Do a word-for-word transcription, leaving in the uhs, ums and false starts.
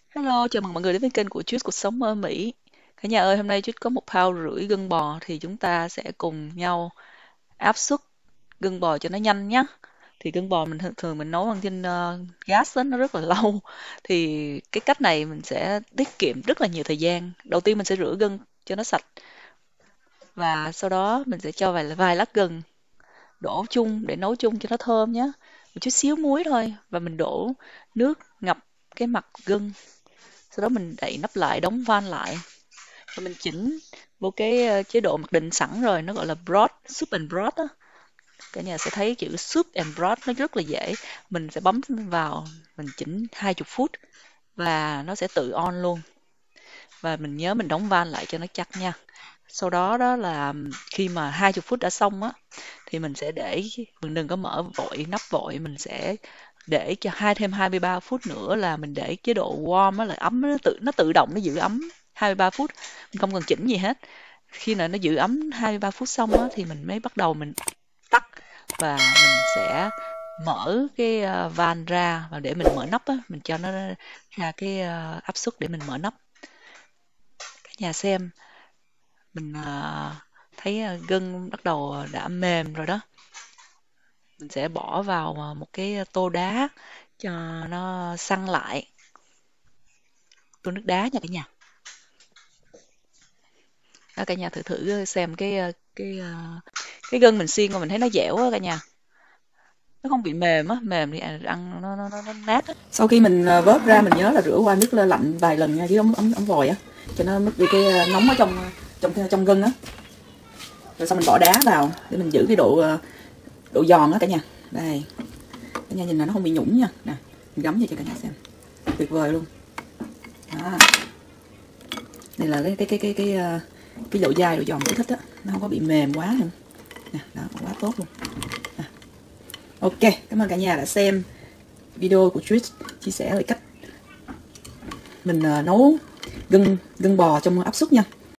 Hello, chào mừng mọi người đến với kênh của Chuyết Cuộc Sống ở Mỹ. Cả nhà ơi, hôm nay Chuyết có một pound rưỡi gân bò thì chúng ta sẽ cùng nhau áp suất gân bò cho nó nhanh nhé. Thì gân bò mình thường thường mình nấu bằng trên ờ, gas á, nó rất là lâu. Thì cái cách này mình sẽ tiết kiệm rất là nhiều thời gian. Đầu tiên mình sẽ rửa gân cho nó sạch và sau đó mình sẽ cho vài vài lát gừng đổ chung để nấu chung cho nó thơm nhé. Một chút xíu muối thôi và mình đổ nước ngập cái mặt gân. Sau đó mình đậy nắp lại, đóng van lại và mình chỉnh vô cái ờ, chế độ mặc định sẵn rồi, nó gọi là broth, soup and broth á. Cả nhà sẽ thấy chữ soup and broth nó rất là dễ. Mình sẽ bấm vào, mình chỉnh hai mươi phút và nó sẽ tự on luôn. Và mình nhớ mình đóng van lại cho nó chắc nha. Sau đó đó là khi mà hai mươi phút đã xong á thì mình sẽ để, mình đừng có mở vội nắp vội, mình sẽ để cho hai thêm hai mươi ba phút nữa, là mình để chế độ warm á, là ấm, nó tự nó tự động nó giữ ấm hai mươi ba phút, mình không cần chỉnh gì hết. Khi nào nó giữ ấm hai mươi ba phút xong á thì mình mới bắt đầu mình tắt và mình sẽ mở cái ờ, van ra, và để mình mở nắp á, mình cho nó ra cái ờ, áp suất để mình mở nắp. Cả nhà xem, mình ờ, thấy ờ, gân bắt đầu đã mềm rồi đó. Mình sẽ bỏ vào ờ, một cái tô đá cho nó săn lại, tô nước đá nha cả nhà. Đó, cả nhà thử thử xem cái ờ, cái ờ, cái gân mình xiên mà mình thấy nó dẻo á cả nhà, nó không bị mềm á, mềm thì ăn nó nó nó, nó nát á. Sau khi mình ờ, vớt ra, mình nhớ là rửa qua nước lạnh vài lần nha, chứ ống ống ống vòi á, cho nó mất đi cái ờ, nóng ở trong trong trong gân á. Rồi xong mình bỏ đá vào để mình giữ cái độ ờ, độ giòn á cả nhà. Đây, cả nhà nhìn là nó không bị nhũng nha. Nè, mình gắm vô cho cả nhà xem, tuyệt vời luôn. Đó. Đây là cái cái cái cái cái cái, cái độ dai độ giòn tôi thích á, nó không có bị mềm quá nữa. Nè, đó, quá tốt luôn. À. Ok, cảm ơn cả nhà đã xem video của Trish chia sẻ về cách mình uh, nấu gân gân bò trong áp suất nha.